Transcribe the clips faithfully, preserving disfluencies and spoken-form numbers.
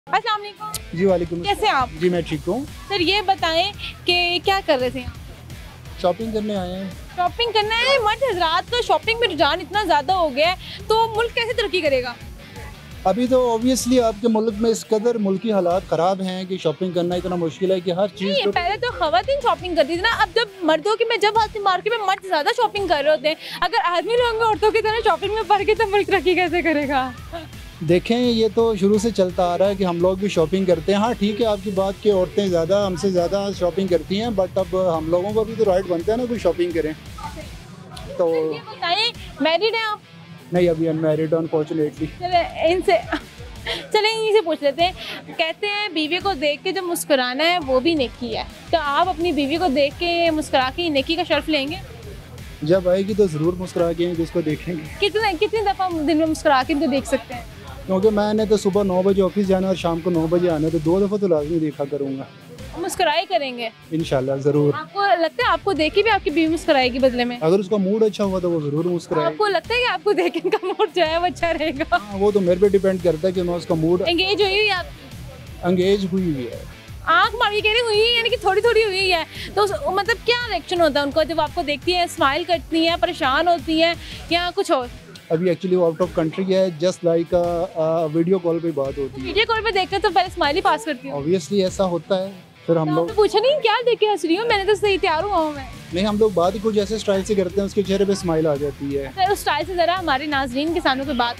अस्सलाम वालेकुम। जी वालेकुम। कैसे आप? जी मैं ठीक हूँ। सर ये बताएं कि क्या कर रहे थे? शॉपिंग करने आए हैं। शॉपिंग करना है। मर्द हजरात का शॉपिंग में रुझान इतना ज़्यादा हो गया है तो मुल्क कैसे तरक्की करेगा? अभी तो ऑब्वियसली आपके मुल्क में इस कदर मुल्की हालात ख़राब हैं कि शॉपिंग करना इतना मुश्किल है कि हर चीज़ नहीं, तो पहले तो खवातीन शॉपिंग करती थी ना। अब जब मर्दों की मैं जब आती मार्केट में मर्द ज़्यादा शॉपिंग कर रहे होते हैं, अगर आदमी लोग औरतों की तरह शॉपिंग में पड़ के तो मुल्क तरक्की कैसे करेगा? देखें, ये तो शुरू से चलता आ रहा है कि हम लोग भी शॉपिंग करते हैं। हाँ ठीक है आपकी बात कि औरतें ज़्यादा हमसे ज़्यादा शॉपिंग करती हैं, बट अब हम लोगों को भी तो राइट बनता है ना कोई शॉपिंग करें। तो ये बताएं, मैरिड हैं आप? नहीं, अभी अनमैरिड अनफॉर्चुनेटली। चले इनसे चले इन्हीं से पूछ लेते हैं। कहते हैं बीवी को देख के जब मुस्कुराना है वो भी नेकी है, तो आप अपनी बीवी को देख के मुस्कुरा के नेकी का शर्फ लेंगे? जब आएगी तो ज़रूर मुस्कुरा के जिसको देखेंगे। कितने कितनी दफ़ा दिन में मुस्कुरा के इनको देख सकते हैं? क्योंकि मैंने तो सुबह नौ बजे ऑफिस जाना और शाम को नौ बजे आना, तो दो दफ़ा तो लाजमी देखा करूँगा। मुस्कुराई करेंगे इंशाल्लाह ज़रूर। आपको लगता है आपको देख के भी आपकी बीवी मुस्कुराएगी बदले में? अगर उसका मूड अच्छा हुआ तो वो ज़रूर मुस्कुराएगी। आपको लगता है कि आपको देख के इनका मूड जो है वो अच्छा रहेगा? हाँ, वो तो मेरे पे डिपेंड करता है कि मैं उसका मूड। एंगेज हुई हुई आप? एंगेज हुई हुई है। आँख मारी कह रही हुई है, यानी कि थोड़ी थोड़ी हुई है, तो उस, मतलब क्या रिएक्शन होता है उनका जब आपको देखती है? स्माइल करती हैं, परेशान होती हैं या कुछ और? अभी एक्चुअली वो आउट ऑफ कंट्री है, जस्ट लाइक वीडियो कॉल पे बात होती है। वीडियो कॉल पे देखते तो पहले स्माइल ही पास करती हूँ। ऑब्वियसली ऐसा होता है। फिर हम लोग पूछा नहीं क्या देख के हंस रही हूँ, मैंने तो सही तैयार हुआ हूँ मैं। नहीं, हम लोग बात ही कुछ ऐसे स्टाइल से करते हैं उसके चेहरे पे स्माइल आ जाती है। तो उस स्टाइल से जरा हमारे नाजरीन के सामने कोई बात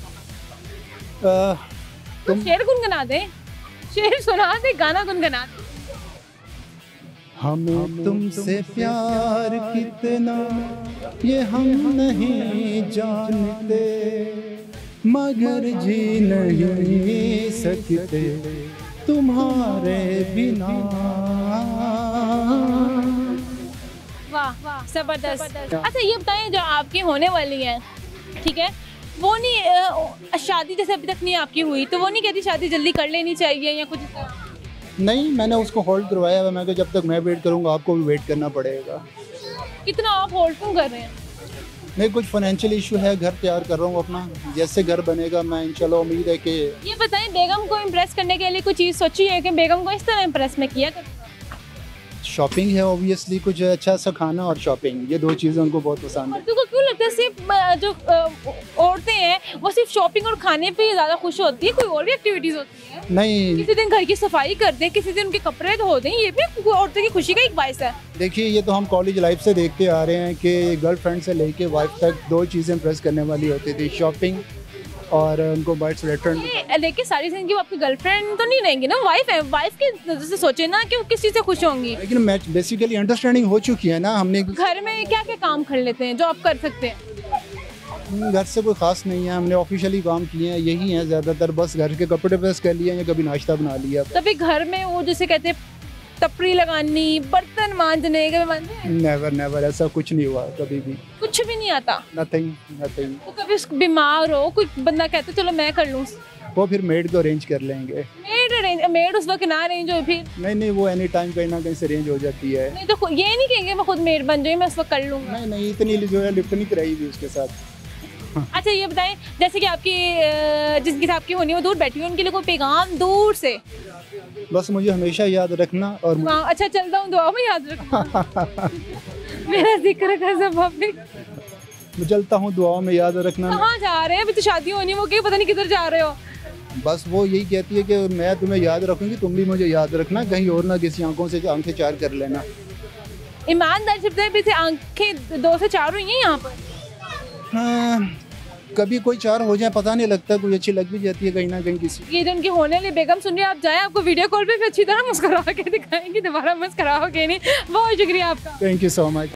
आ, तुम शेर गुनगुना दे, शेर सुना दे, गाना गुनगुना दे। हमें तुमसे प्यार कितना ये हम नहीं जानते, मगर जी नहीं सकते तुम्हारे बिना। वाह वाह जबरदस्त। अच्छा ये बताएं, जो आपकी होने वाली है, ठीक है, वो नहीं अ, शादी जैसे अभी तक नहीं आपकी हुई, तो वो नहीं कहती शादी जल्दी कर लेनी चाहिए या कुछ इस तरह? नहीं, मैंने उसको होल्ड करवाया है। मैं जब तक मैं वेट करूंगा आपको भी वेट करना पड़ेगा। कितना आप होल्ड क्यों कर रहे हैं? नहीं, कुछ फाइनेंशियल इशू है, घर तैयार कर रहा हूँ अपना, जैसे घर बनेगा मैं इंशाल्लाह उम्मीद है कि। ये बताएं, बेगम को इम्प्रेस करने के लिए कोई चीज़ सोची है कि बेगम को इस तरह इम्प्रेस में किया? शॉपिंग है ऑब्वियसली, कुछ अच्छा सा खाना और शॉपिंग, ये दो चीज़ें उनको बहुत पसंद है। औरतों को क्यों लगता है सिर्फ अ, जो अ, औरतें हैं वो सिर्फ शॉपिंग और खाने पे ही ज़्यादा खुश होती है? कोई और भी एक्टिविटीज़ होती है? नहीं, किसी दिन घर की सफाई कर दें, किसी दिन उनके कपड़े धो दें, ये भी औरतों की खुशी का एक बाइस है। देखिए, ये तो हम कॉलेज लाइफ से देखते आ रहे हैं कि गर्लफ्रेंड से लेके वाइफ तक दो चीज़ें इम्प्रेस करने वाली होती थी, शॉपिंग और उनको बाइट्स रेस्टोरेंट। लेकिन सारी जिंदगी वो आपकी गर्लफ्रेंड तो नहीं रहेंगी ना, वाइफ है। वाइफ की नजर से सोचे ना कि वो किस चीज़ से खुश होंगी। लेकिन मैच बेसिकली अंडरस्टैंडिंग हो चुकी है ना हमने। घर में क्या क्या काम कर लेते हैं जो आप कर सकते हैं? घर से कोई खास नहीं है, हमने ऑफिशियली काम किए हैं, यही हैं ज़्यादातर। बस घर के कपड़े प्रेस कर लिए या कभी नाश्ता बना लिया। तभी घर में वो जैसे कहते हैं टपरी लगानी, बर्तन मांजने के मानते हैं? नेवर नेवर ऐसा कुछ नहीं हुआ कभी भी। कुछ भी नहीं आता? Nothing nothing. तो कभी उस बीमार हो, कोई बंदा कहते चलो मैं कर लूँ, वो फिर मेड को अरेंज कर लेंगे। Made arrange? मेड उस वक्त ना अरेंज हो फिर? नहीं नहीं, वो एनी टाइम कहीं ना कहीं से अरेंज हो जाती है। नहीं तो ये नहीं कहेंगे मैं खुद मेड बन जाऊँ, मैं उस वक्त कर लूँगा? नहीं नहीं, इतनी जो है लिफ्ट नहीं कराई भी उसके साथ। अच्छा ये बताएं, जैसे कि आपकी अ, जिनके साथ आपकी होनी है वो दूर बैठी हुई, उनके लिए कोई पैगाम दूर से? बस मुझे हमेशा याद रखना और हाँ, अच्छा चलता हूँ, दुआ में याद रखना। मेरा जिक्र कर सब भाभी। मैं चलता हूँ, दुआओं में याद रखना। कहाँ जा रहे हैं? अभी तो शादी होनी, वो क्या पता नहीं किधर जा रहे हो। बस वो यही कहती है कि मैं तुम्हें याद रखूंगी, तुम भी मुझे याद रखना, कहीं और ना किसी आंखों से आंखें चार कर लेना। ईमानदार से आंखें दो से चार हुई हैं यहाँ पर? हाँ, कभी कोई चार हो जाए पता नहीं लगता, कोई अच्छी लग भी जाती है कहीं ना कहीं किसी। ये जो उनकी होने वाली बेगम सुन रही है, आप जाए, आपको वीडियो कॉल पे भी अच्छी तरह मुस्कुरा के दिखाएंगी, दोबारा मुस्कुराओगे नहीं। बहुत शुक्रिया आपका। Thank you so much.